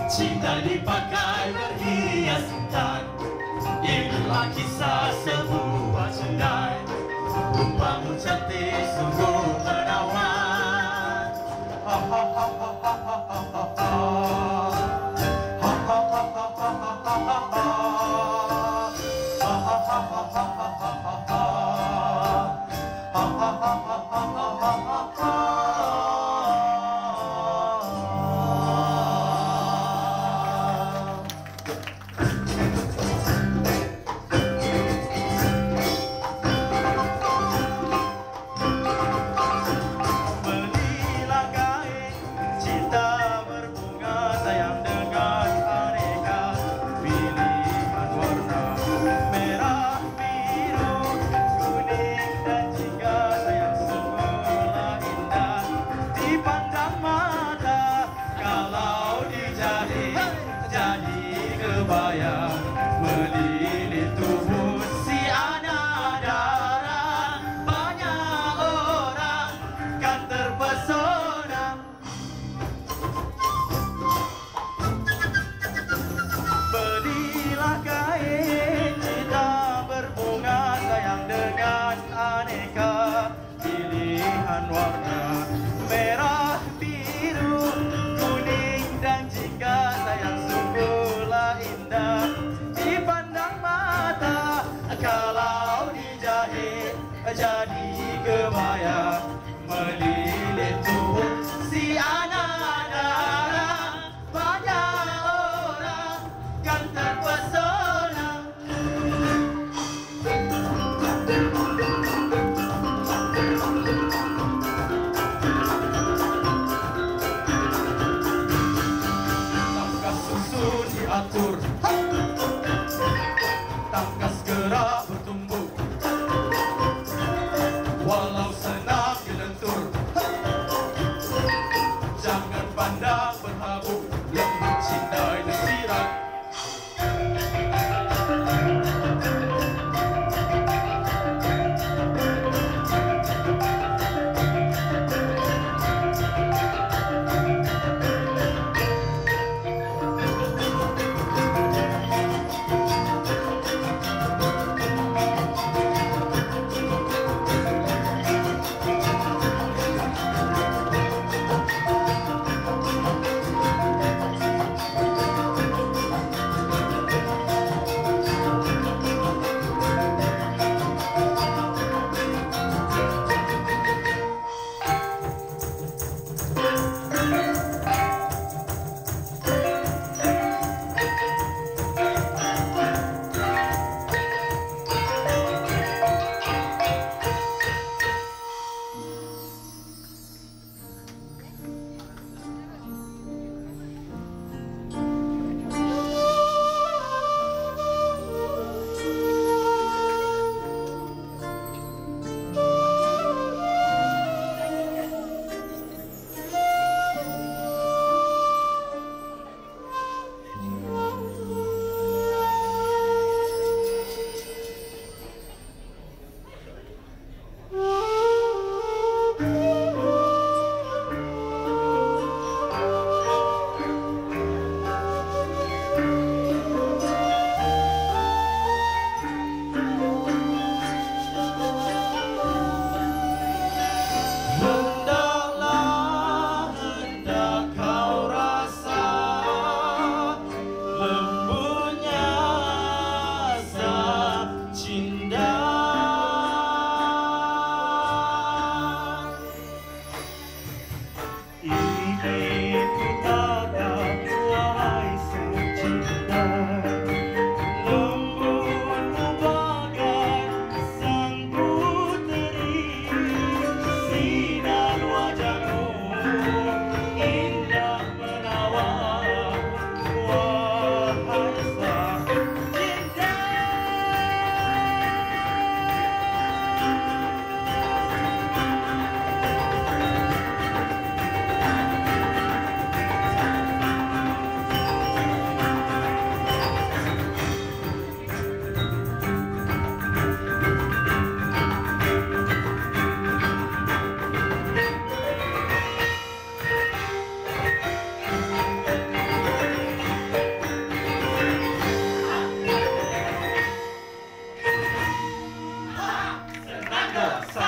Cinta dipakai berhias intan, inilah kisah sebuah sedai. Rupamu cantik sungguh menawan. Ha ha ha ha ha ha ha ha ha. Ha ha ha ha ha ha ha ha ha. Ha ha ha ha ha ha ha ha ha. Ha ha ha ha ha ha ha ha. Melilit tubuh si anak darah, banyak orang kan terpesona. Belilah kain cinta berbunga sayang dengan aneka pilihan warna, merah, biru, kuning dan jingga sayang sungguhlah indah. Dipandang mata, kalau dijahit jadi kebaya. Melilit tubuh si anak darah, banyak orang kan terpesona. Langkah susun diatur, tangkas gerak bertumbuh, walau senang dilentur. Jangan pandang berhabuk, lembut cindai desirat. 个